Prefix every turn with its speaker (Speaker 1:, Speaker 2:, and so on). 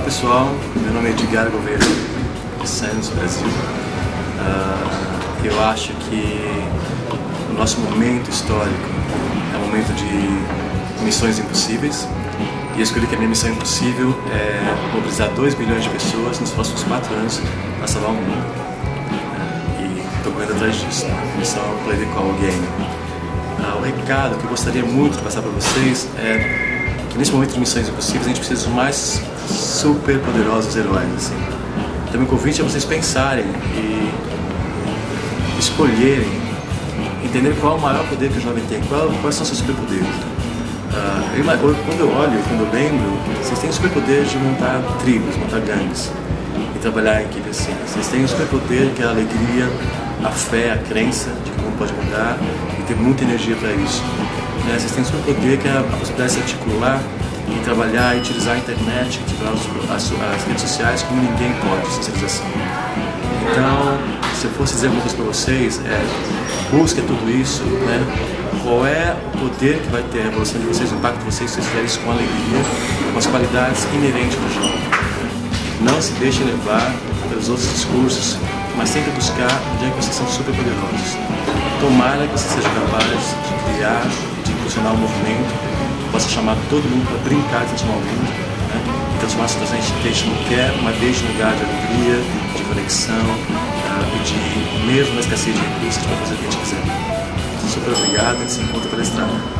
Speaker 1: pessoal, meu nome é Edgar Gouveia de Santos, Brasil. Eu acho que o nosso momento histórico é um momento de missões impossíveis, e eu escolhi que a minha missão impossível é mobilizar 2 bilhões de pessoas nos próximos 4 anos para salvar o mundo. E estou correndo atrás disso. A missão Play the Call Game. O recado que eu gostaria muito de passar para vocês é que nesse momento de missões impossíveis a gente precisa dos mais super poderosos heróis, assim. Então meu convite é vocês pensarem e escolherem, entender qual é o maior poder que o jovem tem, quais são os seus superpoderes. Quando eu olho, quando eu lembro, vocês têm o superpoder de montar tribos, montar gangues e trabalhar em equipe assim. Vocês têm o superpoder que é a alegria, a fé, a crença de que o mundo pode mudar e ter muita energia para isso. Vocês têm o superpoder que é a possibilidade de se articular e trabalhar e utilizar a internet, as redes sociais como ninguém pode, socialização. Então, se eu fosse dizer alguma coisa para vocês, busquem tudo isso, né? Qual é o poder que vai ter a revolução de vocês, o impacto de vocês, se vocês fizerem isso com alegria, com as qualidades inerentes do jogo. Não se deixem levar pelos outros discursos, mas sempre buscar onde é que vocês são super poderosos. Tomara que você seja capaz de criar, de impulsionar um movimento, que possa chamar todo mundo para brincar de transformar o mundo, né? E transformar essa situação que a gente não quer, uma vez de lugar de alegria, de conexão, e de, mesmo na escassez de recursos, para fazer o que a gente quiser. Super obrigado, a gente se encontra pela estrada.